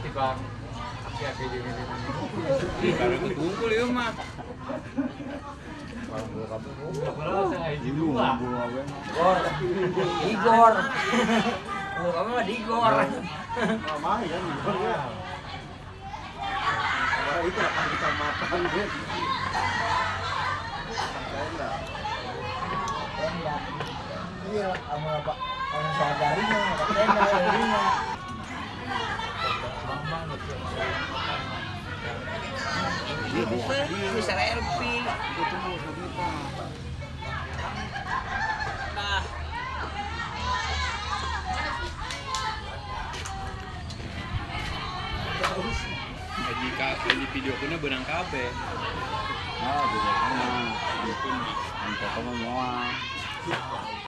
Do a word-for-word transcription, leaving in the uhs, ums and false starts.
tiba aki-aki di ini. Baru ketungkul ya mah. Kalau saya itu lah. Igor. Igor. Oh, kamu mah Digor. Lama ya Igor ya. Wah, itu akan kecamatan ya. Tenda. Tenda. Iya, kamu apa? Kamu sadari mah ada tenda ini. Bisa, bisa L P. Itu mau kita. Nah. Lagi ka, lagi video kuna benang kabe. Ah, jadi mana? Mungkin antar kamu mau.